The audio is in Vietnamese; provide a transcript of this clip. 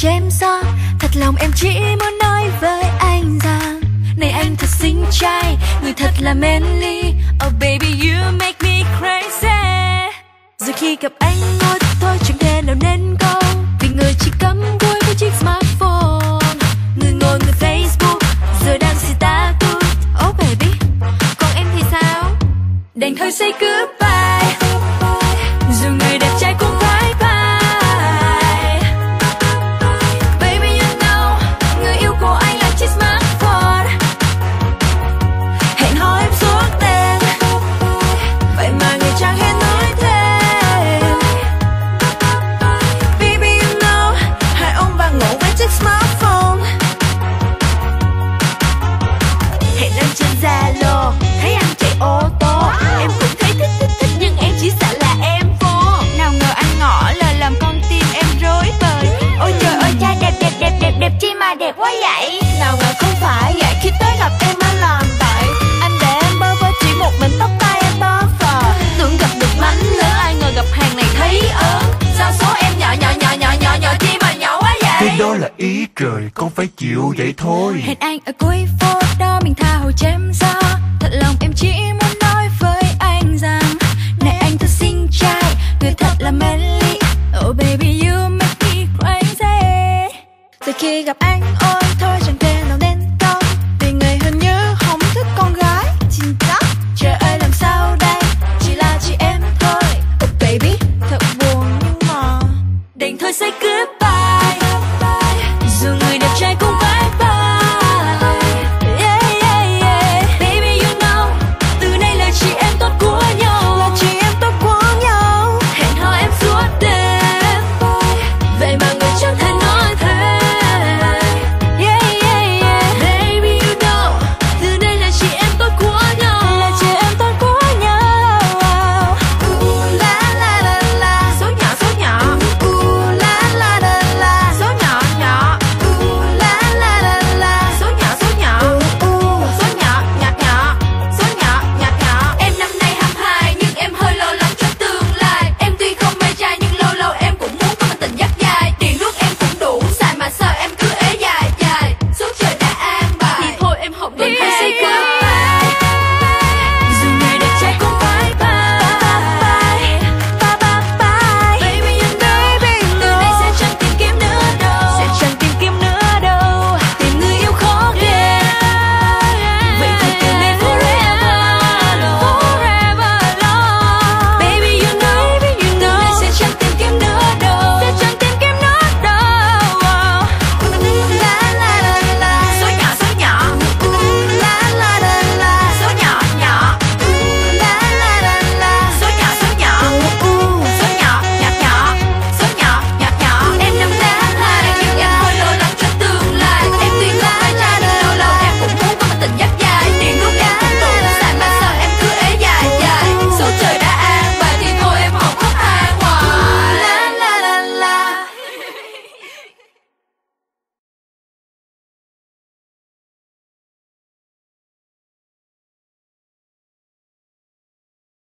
chém gió. Thật lòng em chỉ muốn nói với anh rằng này anh thật xinh trai, người thật là manly. Oh baby you make me crazy. Rồi khi gặp anh ngồi thôi chẳng thể nào nên câu, vì người chỉ cắm cúi với chiếc smartphone. Người ngồi người Facebook giờ đang xì status. Oh baby, còn em thì sao? Đành thôi say goodbye, dù người đẹp trai cũng bye bye. Baby you know, người yêu của anh là chiếc smartphone. Hẹn hò em suốt đêm, vậy mà người chẳng hề nói thêm. Baby you know, hai ông bà ngủ với chiếc smartphone. Hẹn anh trên Zalo, thấy anh chạy ô tô, em cũng thấy thích nhưng em chỉ sợ là em vô. Nào ngờ anh ngỏ lời làm con tim em rối bời. Ôi trời ơi trai đẹp chi mà đẹp quá vậy. Nào ngờ không phải vậy, khi tới gặp em anh làm vậy. Anh để em bơ vơ chỉ một mình tóc tai em bơ phờ. Tưởng gặp được bánh lớn, ai ngờ gặp hàng này thấy ớn. Sao số em nhỏ chi mà nhỏ quá vậy. Cái đó là ý trời, con phải chịu vậy thôi. Hẹn anh ở cuối phố đó mình tha hồ chém gió. Thật lòng em chỉ muốn nói với anh rằng này anh thật xinh trai, người thật là manly. Oh baby you make me crazy. Từ khi gặp anh ôi